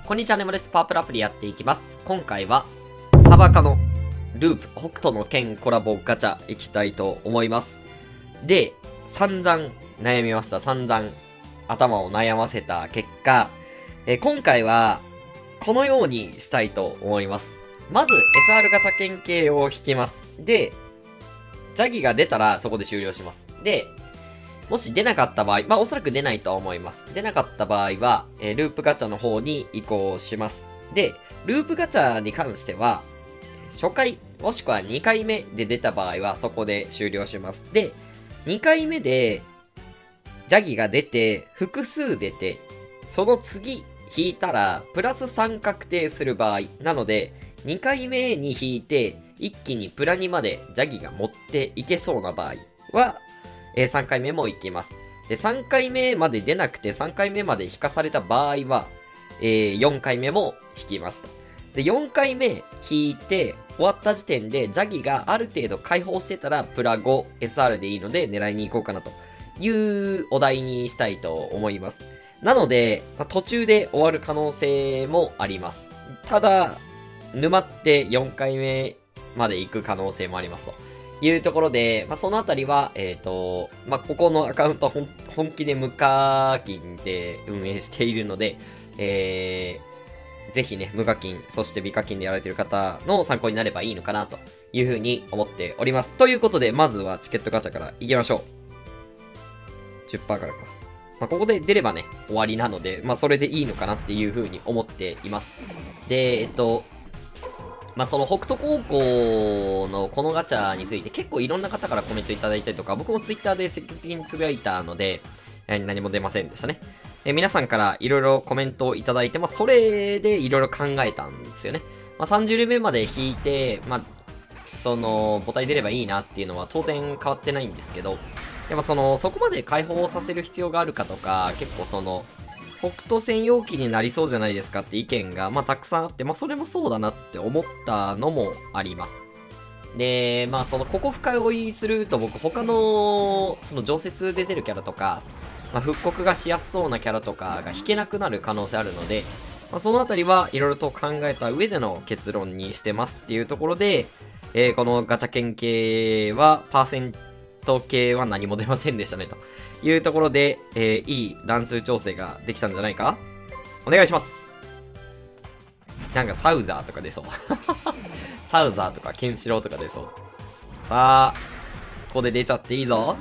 こんにちは、ねもです。パワープルアプリやっていきます。今回は、サバカのループ、北斗の剣コラボガチャいきたいと思います。で、散々悩みました。散々頭を悩ませた結果、今回は、このようにしたいと思います。まず、SR ガチャ剣系を引きます。で、ジャギが出たらそこで終了します。で、もし出なかった場合、おそらく出ないとは思います。出なかった場合は、ループガチャの方に移行します。で、ループガチャに関しては、初回、もしくは2回目で出た場合は、そこで終了します。で、2回目で、ジャギが出て、複数出て、その次、引いたら、プラス3確定する場合。なので、2回目に引いて、一気にプラ2までジャギが持っていけそうな場合は、3回目も行きます。で、3回目まで出なくて3回目まで引かされた場合は、4回目も引きますと。で、4回目引いて終わった時点でジャギがある程度解放してたらプラ 5SR でいいので狙いに行こうかなというお題にしたいと思います。なので、途中で終わる可能性もあります。ただ、沼って4回目まで行く可能性もありますと。いうところで、そのあたりは、ここのアカウントは本気で無課金で運営しているので、ぜひね、無課金、そして美課金でやられている方の参考になればいいのかなというふうに思っております。ということで、まずはチケットガチャから行きましょう。10% からか。ここで出ればね、終わりなので、それでいいのかなっていうふうに思っています。で、その北斗高校のこのガチャについて結構いろんな方からコメントいただいたりとか、僕もツイッターで積極的につぶやいたので、何も出ませんでしたね。皆さんからいろいろコメントをいただいて、それでいろいろ考えたんですよね。30レベルまで引いて、その、母体出ればいいなっていうのは当然変わってないんですけど、でもそこまで解放させる必要があるかとか、結構その、北斗専用機になりそうじゃないですかって意見が、たくさんあって、それもそうだなって思ったのもあります。で、ここ深追いすると僕、他の、その常設で出るキャラとか、復刻がしやすそうなキャラとかが引けなくなる可能性あるので、そのあたりはいろいろと考えた上での結論にしてますっていうところで、このガチャ券系は、パーセント系は何も出ませんでしたね、というところで、いい乱数調整ができたんじゃないか？お願いします。なんかサウザーとか出そう。サウザーとかケンシロウとか出そう。さあ、ここで出ちゃっていいぞ。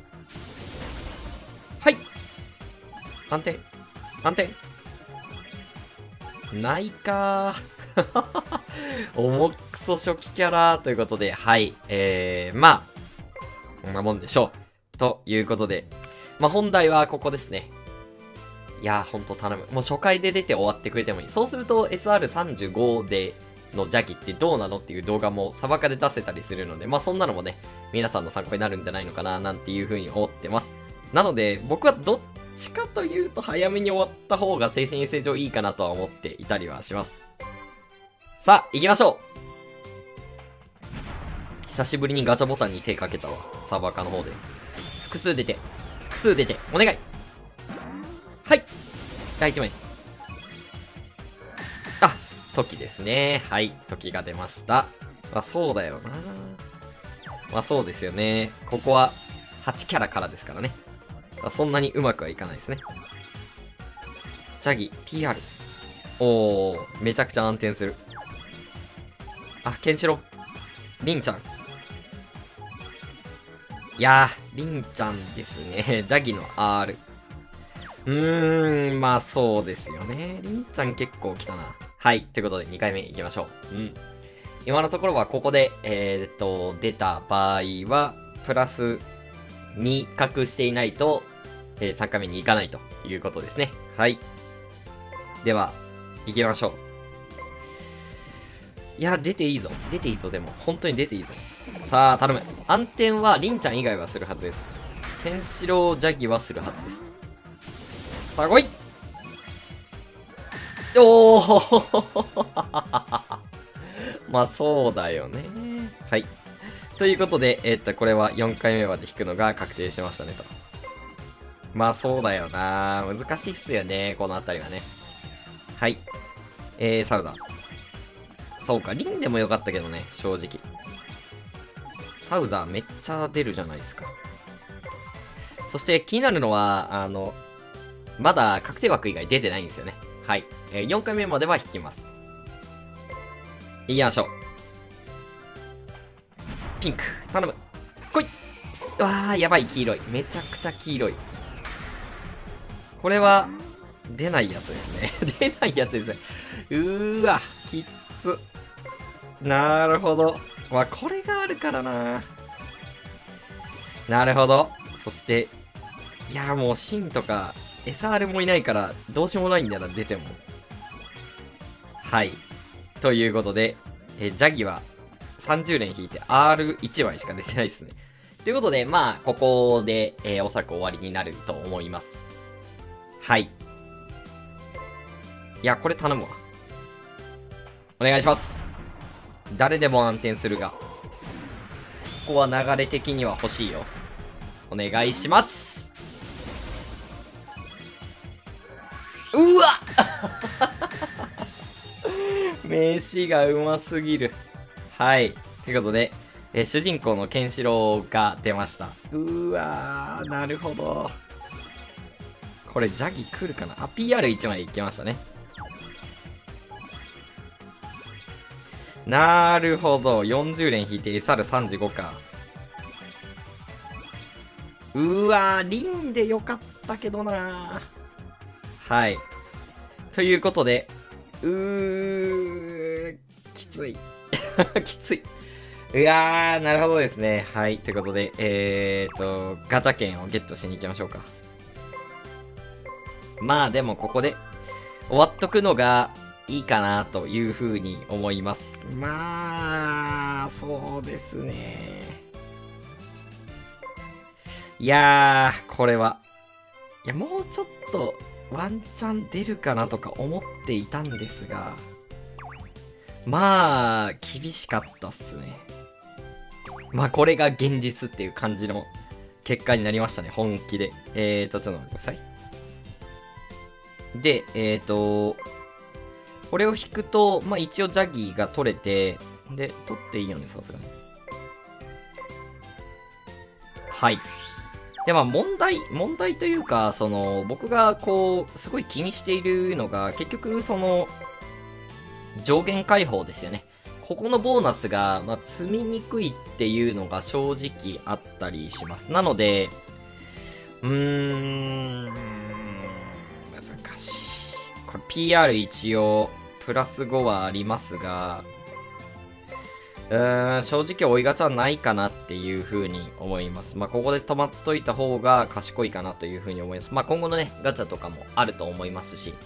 はい。安定。安定。ないかー。重くそ初期キャラということで、はい。こんなもんでしょう。ということで、本題はここですね。いやー、ほんと頼む。もう初回で出て終わってくれてもいい。そうすると SR35 でのジャギってどうなのっていう動画もサバカで出せたりするので、そんなのもね、皆さんの参考になるんじゃないのかな、なんていう風に思ってます。なので、僕はどっちかというと早めに終わった方が精神衛生上いいかなとは思っていたりはします。さあ、行きましょう。久しぶりにガチャボタンに手かけたわ。サーバーカの方で。複数出て。複数出て。お願い。はい。第1枚。あ、時ですね。はい。時が出ました。そうだよな。そうですよね。ここは8キャラからですからね。そんなにうまくはいかないですね。ジャギ、PR。おー、めちゃくちゃ安定する。あ、ケンシロウ。リンちゃん。いやー、リンちゃんですね。ジャギの R。そうですよね。リンちゃん結構来たな。はい。ということで2回目いきましょう。今のところはここで、出た場合は、プラス2確していないと、3回目に行かないということですね。はい。では、行きましょう。いや、出ていいぞ。出ていいぞ、でも。本当に出ていいぞ。さあ、頼む。暗転は、リンちゃん以外はするはずです。ケンシロウジャギはするはずです。さあ、来い。おーそうだよね。はい。ということで、これは4回目まで引くのが確定しましたね、と。そうだよな。難しいっすよね、このあたりはね。はい。 サウザー。そうか、リンでもよかったけどね、正直。サウザーめっちゃ出るじゃないですか。そして気になるのは、まだ確定枠以外出てないんですよね。はい。4回目までは引きます。いきましょう。ピンク、頼む。来い。うわー、やばい、黄色い。めちゃくちゃ黄色い。これは、出ないやつですね。出ないやつですね。うーわ、きっつ。なるほど。まあ、これがあるからな。なるほど。そして、いや、もう、シンとか、SR もいないから、どうしようもないんだな、出ても。はい。ということで、ジャギは30連引いて R1 枚しか出てないですね。ということで、まあ、ここで、おそらく終わりになると思います。はい。いや、これ頼むわ。お願いします。誰でも暗転するが。ここは流れ的には欲しいよ。お願いします。うわ名詞がうますぎる。はい。ということで、主人公のケンシロウが出ました。うわー、なるほど。これ、ジャギ来るかなあ、PR1 枚いきましたね。なるほど。40連引いて SR35 か。うわー、リンでよかったけどなー。はい。ということで、きつい。きつい。いやー、なるほどですね。はい。ということで、ガチャ券をゲットしに行きましょうか。まあでもここで終わっとくのがいいかなというふうに思います。まあ、そうですね。いやー、これは。いや、もうちょっとワンチャン出るかなとか思っていたんですが、まあ、厳しかったっすね。まあ、これが現実っていう感じの結果になりましたね、本気で。ちょっと待ってください。で、これを引くと、まあ一応ジャギーが取れて、で、取っていいよね、さすがに。はい。で、まあ問題というか、僕がこう、すごい気にしているのが、結局、上限解放ですよね。ここのボーナスが、まあ、積みにくいっていうのが正直あったりします。なので、難しい。これ PR 一応、プラス5はありますが、正直追いガチャはないかなっていう風に思います。まあ、ここで止まっといた方が賢いかなという風に思います。まあ、今後のね、ガチャとかもあると思いますし。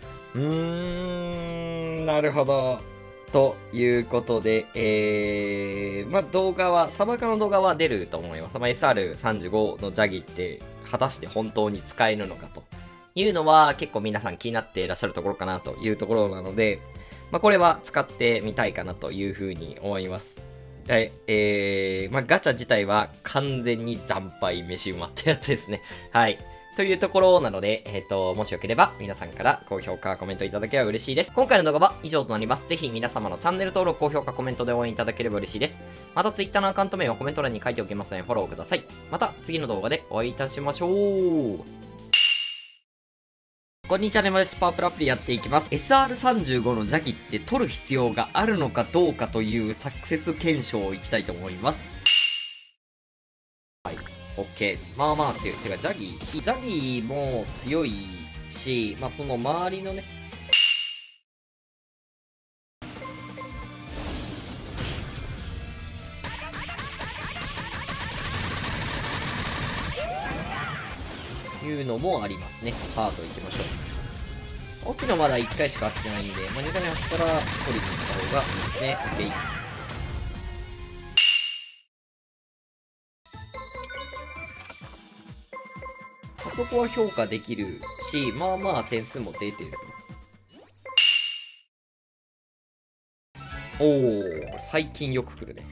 なるほど。ということで、まあ、動画は、サバカの動画は出ると思います。まあ、SR35 のジャギって、果たして本当に使えるのかというのは、結構皆さん気になっていらっしゃるところかなというところなので、まあ、これは使ってみたいかなというふうに思います。で、まあ、ガチャ自体は完全に惨敗飯馬ってやつですね。はい。というところなので、もしよければ皆さんから高評価、コメントいただければ嬉しいです。今回の動画は以上となります。ぜひ皆様のチャンネル登録、高評価、コメントで応援いただければ嬉しいです。また Twitter のアカウント名をコメント欄に書いておきますのでフォローください。また次の動画でお会いいたしましょう。こんにちは、ねまです。パワープルアプリやっていきます。SR35 のジャギって取る必要があるのかどうかというサクセス検証をいきたいと思います。はい。OK。まあまあ強い。てか、ジャギーも強いし、まあその周りのね、いうのもありますね。パート行きましょう。奥のまだ1回しか走ってないんで、まあ、2回目走ったら取りに行った方がいいですね。OK。あそこは評価できるし、まあまあ点数も出てると。おー、最近よく来るね。